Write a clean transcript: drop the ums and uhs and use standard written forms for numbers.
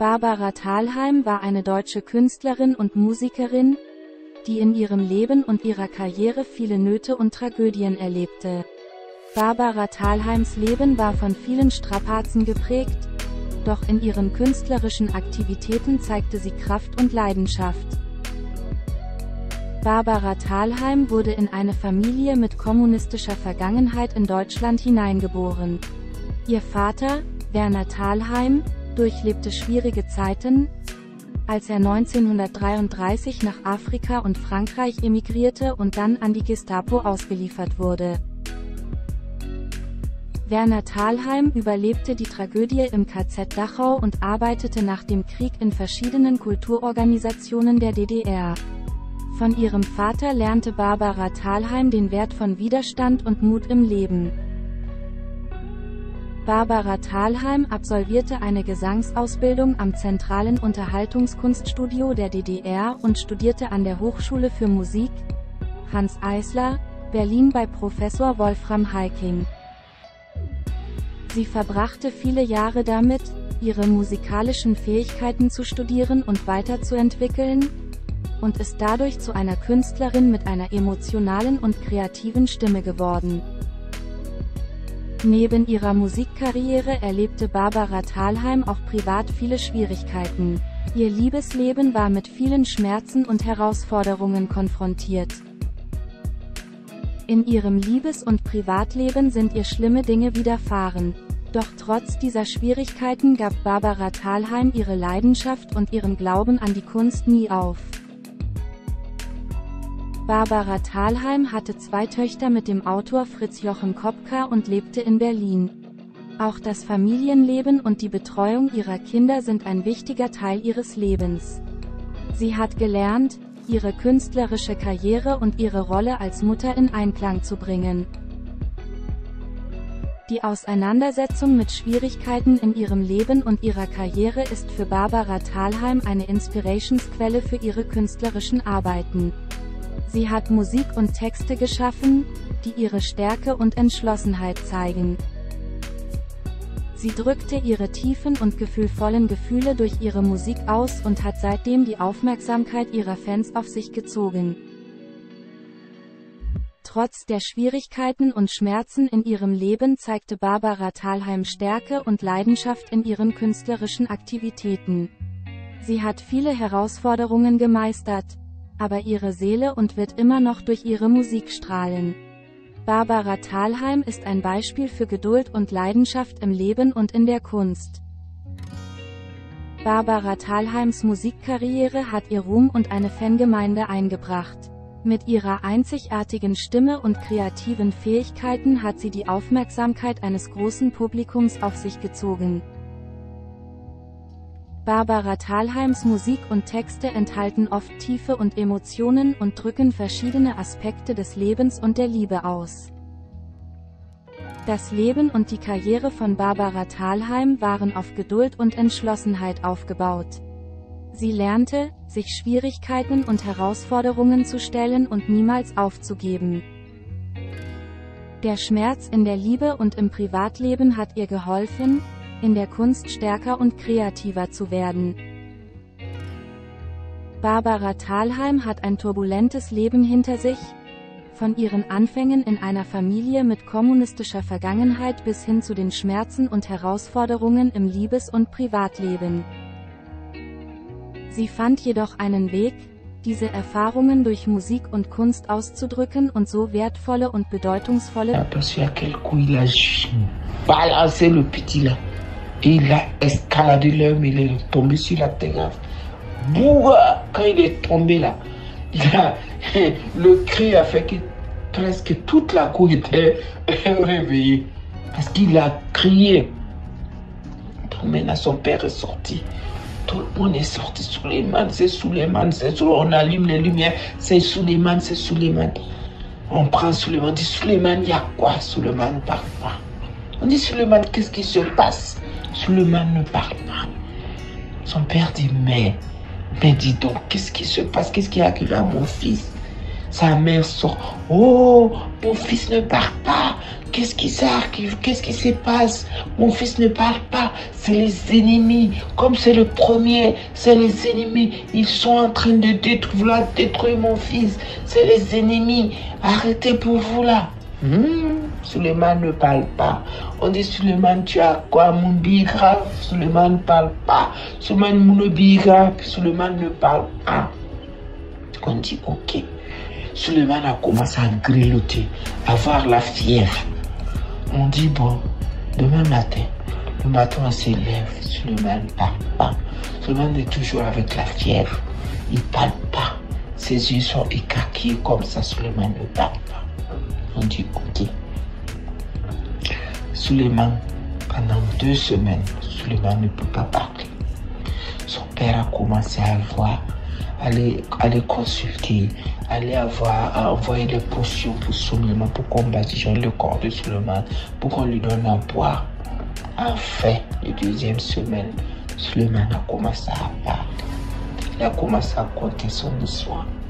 Barbara Thalheim war eine deutsche Künstlerin und Musikerin, die in ihrem Leben und ihrer Karriere viele Nöte und Tragödien erlebte. Barbara Thalheims Leben war von vielen Strapazen geprägt, doch in ihren künstlerischen Aktivitäten zeigte sie Kraft und Leidenschaft. Barbara Thalheim wurde in eine Familie mit kommunistischer Vergangenheit in Deutschland hineingeboren. Ihr Vater, Werner Thalheim, durchlebte schwierige Zeiten, als er 1933 nach Afrika und Frankreich emigrierte und dann an die Gestapo ausgeliefert wurde. Werner Thalheim überlebte die Tragödie im KZ Dachau und arbeitete nach dem Krieg in verschiedenen Kulturorganisationen der DDR. Von ihrem Vater lernte Barbara Thalheim den Wert von Widerstand und Mut im Leben. Barbara Thalheim absolvierte eine Gesangsausbildung am Zentralen Unterhaltungskunststudio der DDR und studierte an der Hochschule für Musik, Hanns Eisler, Berlin bei Professor Wolfram Heiking. Sie verbrachte viele Jahre damit, ihre musikalischen Fähigkeiten zu studieren und weiterzuentwickeln, und ist dadurch zu einer Künstlerin mit einer emotionalen und kreativen Stimme geworden. Neben ihrer Musikkarriere erlebte Barbara Thalheim auch privat viele Schwierigkeiten. Ihr Liebesleben war mit vielen Schmerzen und Herausforderungen konfrontiert. In ihrem Liebes- und Privatleben sind ihr schlimme Dinge widerfahren. Doch trotz dieser Schwierigkeiten gab Barbara Thalheim ihre Leidenschaft und ihren Glauben an die Kunst nie auf. Barbara Thalheim hatte 2 Töchter mit dem Autor Fritz Jochen Kopka und lebte in Berlin. Auch das Familienleben und die Betreuung ihrer Kinder sind ein wichtiger Teil ihres Lebens. Sie hat gelernt, ihre künstlerische Karriere und ihre Rolle als Mutter in Einklang zu bringen. Die Auseinandersetzung mit Schwierigkeiten in ihrem Leben und ihrer Karriere ist für Barbara Thalheim eine Inspirationsquelle für ihre künstlerischen Arbeiten. Sie hat Musik und Texte geschaffen, die ihre Stärke und Entschlossenheit zeigen. Sie drückte ihre tiefen und gefühlvollen Gefühle durch ihre Musik aus und hat seitdem die Aufmerksamkeit ihrer Fans auf sich gezogen. Trotz der Schwierigkeiten und Schmerzen in ihrem Leben zeigte Barbara Thalheim Stärke und Leidenschaft in ihren künstlerischen Aktivitäten. Sie hat viele Herausforderungen gemeistert, aber ihre Seele und wird immer noch durch ihre Musik strahlen. Barbara Thalheim ist ein Beispiel für Geduld und Leidenschaft im Leben und in der Kunst. Barbara Thalheims Musikkarriere hat ihr Ruhm und eine Fangemeinde eingebracht. Mit ihrer einzigartigen Stimme und kreativen Fähigkeiten hat sie die Aufmerksamkeit eines großen Publikums auf sich gezogen. Barbara Thalheims Musik und Texte enthalten oft Tiefe und Emotionen und drücken verschiedene Aspekte des Lebens und der Liebe aus. Das Leben und die Karriere von Barbara Thalheim waren auf Geduld und Entschlossenheit aufgebaut. Sie lernte, sich Schwierigkeiten und Herausforderungen zu stellen und niemals aufzugeben. Der Schmerz in der Liebe und im Privatleben hat ihr geholfen, in der Kunst stärker und kreativer zu werden. Barbara Thalheim hat ein turbulentes Leben hinter sich, von ihren Anfängen in einer Familie mit kommunistischer Vergangenheit bis hin zu den Schmerzen und Herausforderungen im Liebes- und Privatleben. Sie fand jedoch einen Weg, diese Erfahrungen durch Musik und Kunst auszudrücken und so wertvolle und bedeutungsvolle Et il a escaladé l'homme, il est tombé sur la terre. Bouah, quand il est tombé là, le cri a fait que presque toute la cour était réveillée. Parce qu'il a crié. Donc maintenant son père est sorti. Tout le monde est sorti. Suleiman, c'est Suleiman, c'est Suleiman. On allume les lumières, c'est Suleiman, c'est Suleiman. On prend Suleiman, on dit Suleiman, il y a quoi? Suleiman ne parle pas. On dit Suleiman, qu'est-ce qui se passe? Suleiman ne parle pas. Son père dit, mais dis donc, qu'est-ce qui se passe? Qu'est-ce qui est arrivé à mon fils? Sa mère sort, oh, mon fils ne parle pas. qu'est-ce qui s'arrive? Qu'est-ce qui se passe? Mon fils ne parle pas. C'est les ennemis. Comme c'est le premier, c'est les ennemis. Ils sont en train de détruire mon fils. C'est les ennemis. Arrêtez pour vous là. Suleiman ne parle pas. On dit Suleiman, tu as quoi? Mon billet grave. Suleiman ne parle pas. Suleiman, mon billet grave. Suleiman ne parle pas. On dit ok. Suleiman a commencé à grelloter, à avoir la fièvre. On dit bon, demain matin, le matin on s'élève. Suleiman ne parle pas. Suleiman est toujours avec la fièvre. Il ne parle pas. Ses yeux sont écarquillés comme ça. Suleiman ne parle pas. On dit ok. Suleiman, pendant 2 semaines, Suleiman ne peut pas parler. Son père a commencé à voir, aller consulter, aller envoyer des potions pour Suleiman, pour qu'on badigeonne le corps de Suleiman, pour qu'on lui donne à boire. Enfin, la 2e semaine, Suleiman a commencé à parler. Il a commencé à conter son histoire.